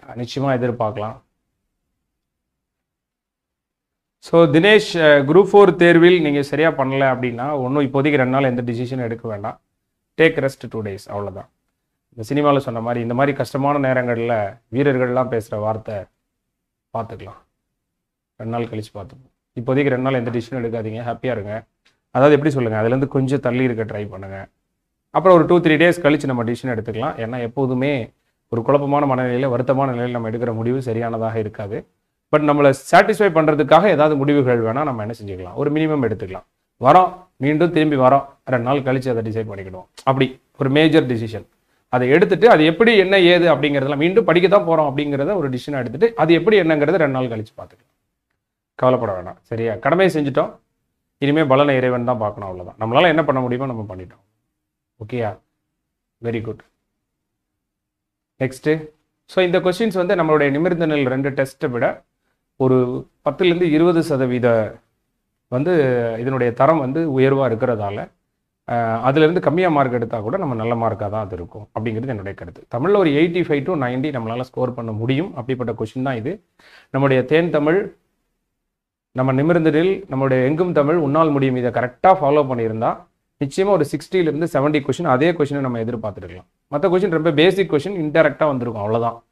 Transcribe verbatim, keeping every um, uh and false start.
நிச்சயமாக எதிர்பார்க்கலாம். So Dinesh, group four தேர்வில் நீங்கள் சரியாக பண்ணலை அப்படின்னா ஒன்றும் இப்போதைக்கு ரெண்டு நாள் எந்த டிசிஷனும் எடுக்க வேண்டாம். டேக் ரெஸ்ட் டூ டேஸ் அவ்வளோதான். இந்த சினிமாவில் சொன்ன மாதிரி இந்த மாதிரி கஷ்டமான நேரங்களில் வீரர்கள்லாம் பேசுகிற வார்த்தை பார்த்துக்கலாம், ரெண்டு நாள் கழித்து பார்த்துப்போம். இப்போதைக்கு ரெண்டு நாள் எந்த டிசிஷனும் எடுக்காதீங்க, ஹாப்பியாக இருங்க. அதாவது எப்படி சொல்லுங்கள், அதுலேருந்து கொஞ்சம் தள்ளி இருக்க ட்ரை பண்ணுங்கள். அப்புறம் ஒரு டூ த்ரீ டேஸ் கழித்து நம்ம டிசிஷன் எடுத்துக்கலாம். ஏன்னா எப்போதுமே ஒரு குழப்பமான மனநிலையில் வருத்தமான நிலையில் நம்ம எடுக்கிற முடிவு சரியானதாக இருக்காது. பட் நம்மளை சாட்டிஸ்ஃபை பண்ணுறதுக்காக ஏதாவது முடிவுகள் வேணால் நம்ம என்ன செஞ்சுக்கலாம், ஒரு மினிமம் எடுத்துக்கலாம். வரோம், மீண்டும் திரும்பி வரோம், ரெண்டு நாள் கழித்து அதை டிசைட் பண்ணிக்கிடுவோம். அப்படி ஒரு மேஜர் டிசிஷன் அதை எடுத்துட்டு அது எப்படி என்ன ஏது அப்படிங்கிறதெல்லாம் மீண்டும் படிக்க தான் போகிறோம் அப்படிங்கிறத ஒரு டிசிஷனை எடுத்துட்டு அது எப்படி என்னங்கிறத ரெண்டு நாள் கழித்து பார்த்துக்கலாம். கவலைப்பட வேணாம். சரியா, கடமையை செஞ்சுட்டோம், இனிமேல் பலனை இறைவன் தான் பார்க்கணும், அவ்வளோதான். நம்மளால் என்ன பண்ண முடியுமோ நம்ம பண்ணிட்டோம். ஓகேயா, வெரி குட். நெக்ஸ்ட்டு, ஸோ இந்த கொஸ்டின்ஸ் வந்து நம்மளுடைய நிமிர்ந்த நெல் ரெண்டு டெஸ்ட்டை விட ஒரு பத்துலேருந்து இருபது சதவீத வந்து இதனுடைய தரம் வந்து உயர்வாக இருக்கிறதால அதுலேருந்து கம்மியாக மார்க் எடுத்தால் கூட நம்ம நல்ல மார்க்காக தான் அது இருக்கும் அப்படிங்கிறது என்னுடைய கருத்து. தமிழில் ஒரு எயிட்டி ஃபைவ் டு நைன்ட்டி நம்மளால் ஸ்கோர் பண்ண முடியும். அப்படிப்பட்ட கொஷின் தான் இது. நம்முடைய தேன் தமிழ், நம்ம நிமிர்ந்ததில், நம்மளுடைய எங்கும் தமிழ், உன்னால் முடியும், இதை கரெக்டாக ஃபாலோ பண்ணியிருந்தா நிச்சயமாக ஒரு சிக்ஸ்டிலேருந்து செவன்ட்டி கொஷின் அதே கொஷினை நம்ம எதிர்பார்த்துருக்கலாம். மற்ற கொஷின் ரொம்ப பேசிக் கொஷின் இன்டெரக்டாக வந்திருக்கும், அவ்வளோதான்.